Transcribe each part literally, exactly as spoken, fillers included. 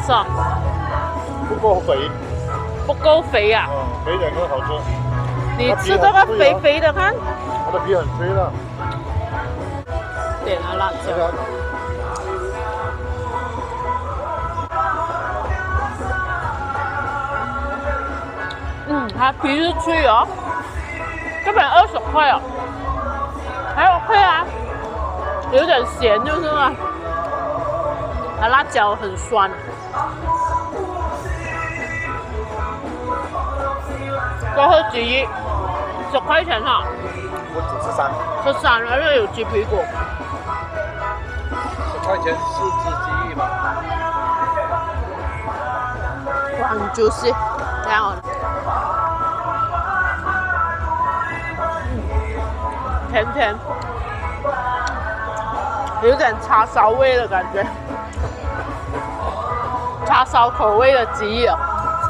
是？ 不够肥。 不够肥啊？ 嗯，肥点更好吃。 你吃这个肥肥的看。 它的皮很脆的。 点了辣椒。嗯，它皮是脆哦，这边二十块哦，还 OK 啊，有点咸就是了。它辣椒很酸。过后鸡翼十块钱哈。 我只吃三。 吃三，而且有鸡皮骨。 十块钱四只鸡翼嘛。 哇，很 juicy， 这样哦。嗯，甜甜，有点叉烧味的感觉，叉烧口味的鸡翼哦。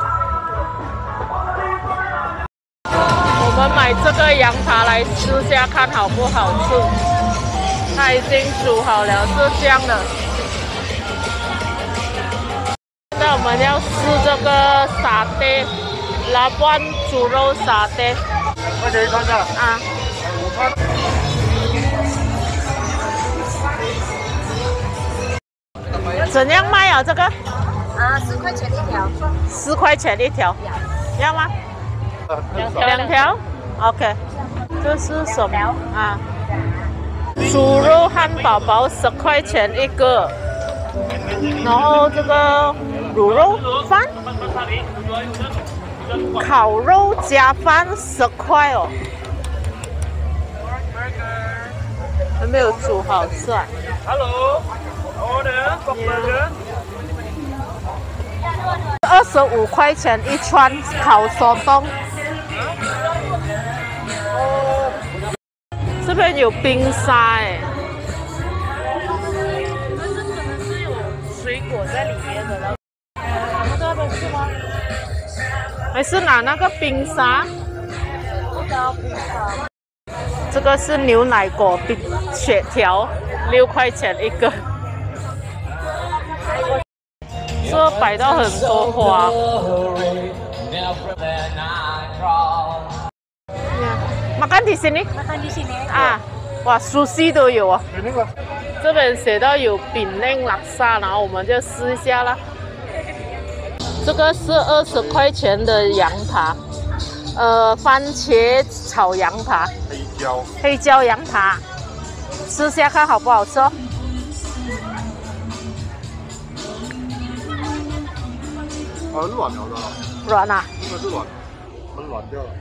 我们买这个羊扒来试下看好不好吃。它已经煮好了，是这样的。现在我们要试这个沙爹，拉布猪肉沙爹。 快点看一下啊。 午餐。 怎样卖啊？这个？ 啊，四块钱一条。 四块钱一条，要吗？ 两条。两条 ？OK。这是什么啊？猪肉汉堡包十块钱一个，然后这个卤肉饭，烤肉加饭十块哦，还没有煮好吃啊。 Hello, order for burger. 二十五块钱一串烤手冻。这边有冰沙哎，但是可能是有水果在里面的，然后那边是吗？还是拿那个冰沙？冰沙。这个是牛奶果冰雪条，六块钱一个。这摆到很多花。Makan di sini? Makan di sini. 啊，哇 ，sushi 都有啊。 给那个。 这边写到有饼令拉萨，然后我们就试一下啦。这个是二十块钱的羊扒，呃，番茄炒羊扒， 黑椒， 黑椒羊扒，试下看好不好吃哦。 啊，软了的。 软啊？ 应该是软，很软掉了。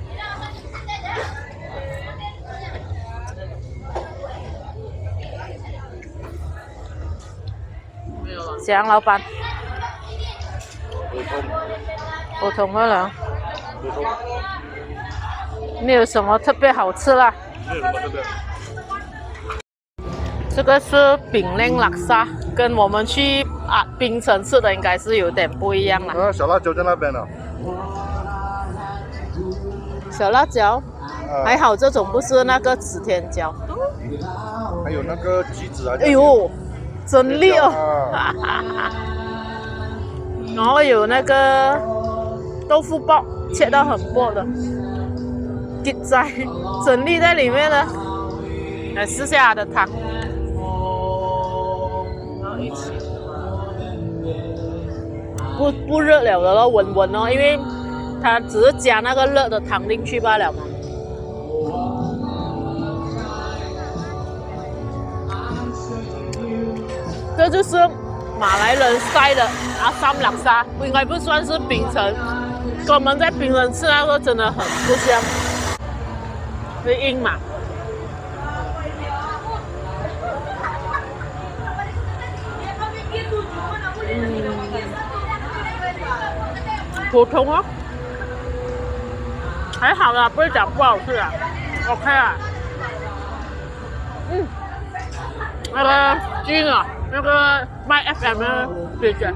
怎样，老板？ 普通。 普通的了。 普通。 没有什么特别好吃啦。 没有什么特别。 这个是饼令拉萨，跟我们去啊槟城吃的应该是有点不一样啦。 啊，小辣椒在那边呢。 小辣椒， 啊、 还好这种不是那个指天椒。 还有那个橘子啊。 哎呦，真厉哦！ 啊、 然后有那个豆腐包，切到很薄的，给在整粒在里面的。来试下它的汤。然后一起。不不热了的咯，温温哦，因为它只是加那个热的汤进去罢了嘛。这就是马来人晒的阿萨姆拉沙，应该不算是槟城，跟我们在槟城吃那个真的很不像，会硬嘛。普通哦，还好啦，不会讲不好吃啊 ，OK 啊。嗯，那个金啊，那个卖 F M 的姐姐，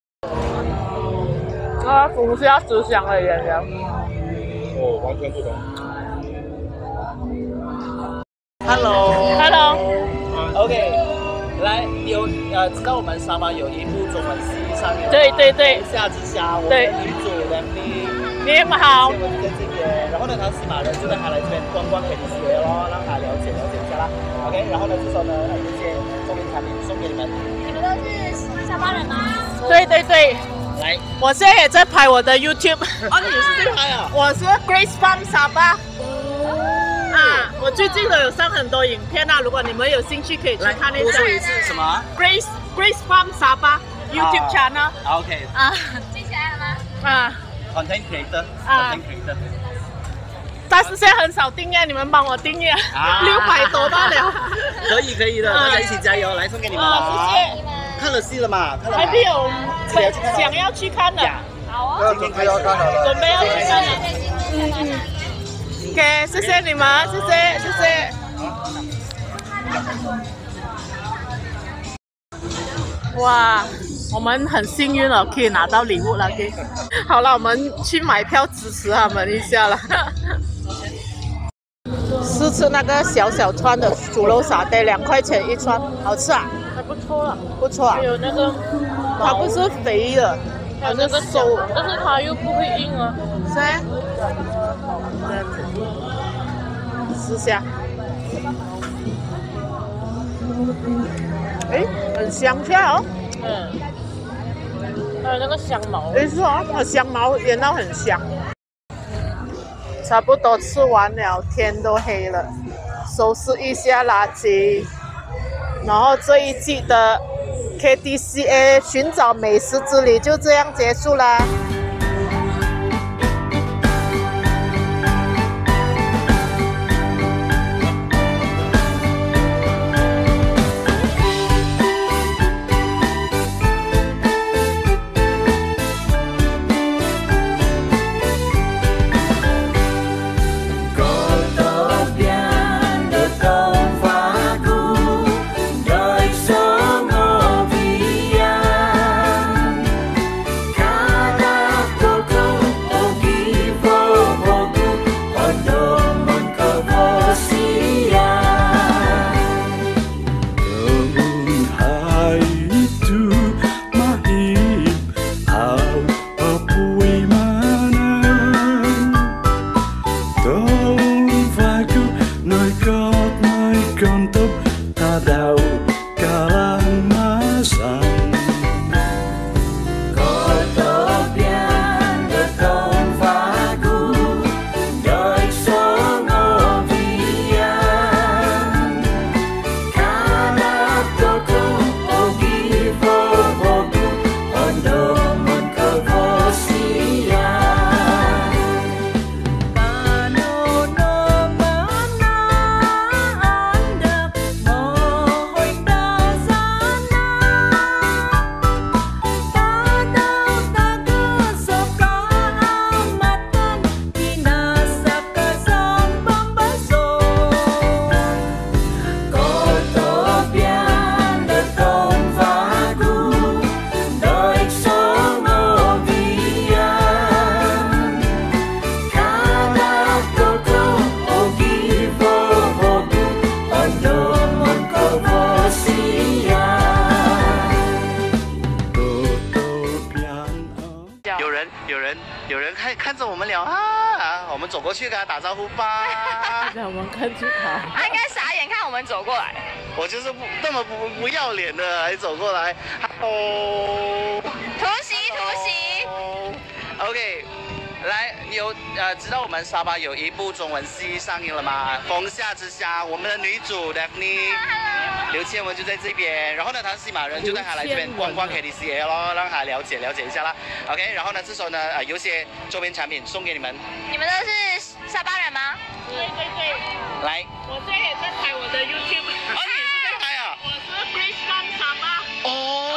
那个红虾之乡的演员。 哦，完全不同。 Hello。 Hello。 OK，来有呃呃，知道我们沙巴有一部中文戏上映， 对对对， 风夏之夏，我对们女主 Daphne， 你们好。 我就在这边，然后呢，他是马人，就带他来这边观光 K T C 咯，让他了解了解一下啦。OK， 然后呢，这时候呢，呃，有些周边产品送给你们。 你们都是沙巴人吗？ 对对对， 来， 我现在也在拍我的 YouTube。 啊，你也是在拍啊？ 我是 Grace Farm 沙巴。啊，我最近都有上很多影片啊，如果你们有兴趣可以去看一下。 多说一次什么 Grace Grace Farm 沙巴 YouTube channel。 啊 OK。 啊， 记起来了吗？ 啊 Content creator。 啊 Content creator。 但是现在很少订阅，你们帮我订阅，六百多罢了。 可以可以的，大家一起加油，来送给你们啊，谢谢。 看了戏了吗？看了还没有，想要去看的。 好哦。 要准备要看好了。 准备要去看了。 嗯。 OK， 谢谢你们，谢谢谢谢。哇，我们很幸运了，可以拿到礼物了。OK， 好了，我们去买票支持他们一下了。试吃那个小小串的猪肉沙爹，两块钱一串，好吃啊？还不错了，不错啊。还有那个，它不是肥的，它是瘦，但是它又不会硬啊。是啊。这样子。 试下，哎，很香下哦。嗯，还有那个香茅。没错啊，那香茅腌到很香。差不多吃完了，天都黑了，收拾一下垃圾。然后这一季的 K T C A 寻找美食之旅就这样结束啦。 有人看看着我们聊啊，我们走过去跟他打招呼吧。 让我们看住他。 他应该傻眼看我们走过来。 我就是不那么不不要脸的，还走过来。Hello。 突袭突袭。 OK。 来，你有呃知道我们沙巴有一部中文戏上映了吗？风夏之夏，我们的女主 Daphne， 刘倩文就在这边。然后呢，她是西马人，就带她来这边观光 K T C A 咯，让她了解了解一下啦。OK， 然后呢，这时候呢，呃，有些周边产品送给你们。 你们都是沙巴人吗？ 对对对。 来， 我现在也在拍我的 YouTube。 哦，你也是在拍啊？ 我是 Grace Farm 沙巴。 哦。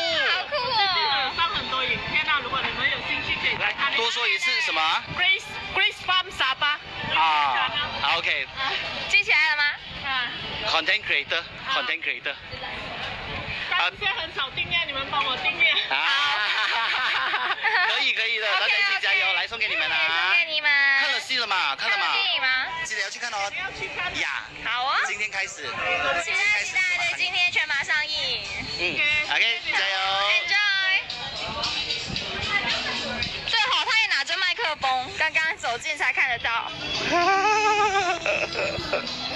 多说一次什么 ？Grace Grace Farm 沙巴。 啊 ，OK。 记起来了吗？ 啊。 Content creator, content creator。 但是现在很少订阅，你们帮我订阅。 啊，可以可以的，大家一起加油，来送给你们啊！ 送给你们。 看了戏了吗？看了吗？ 电影吗？ 记得要去看哦。 要去看。 呀。 好哦。 今天开始。 期待期待，对，今天全马上映。 嗯。 刚刚走近才看得到。